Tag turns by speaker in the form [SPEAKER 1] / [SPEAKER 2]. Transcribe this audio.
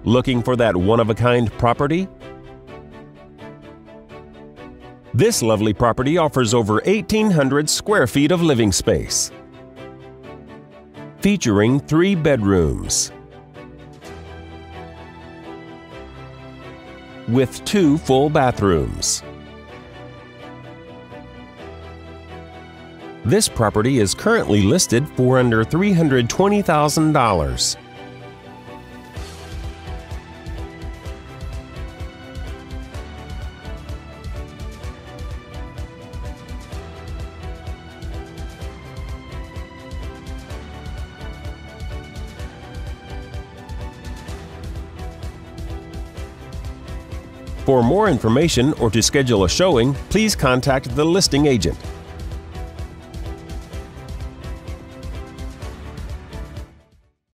[SPEAKER 1] Looking for that one-of-a-kind property? This lovely property offers over 1,800 square feet of living space, featuring 3 bedrooms with 2 full bathrooms. This property is currently listed for under $320,000. For more information or to schedule a showing, please contact the listing agent.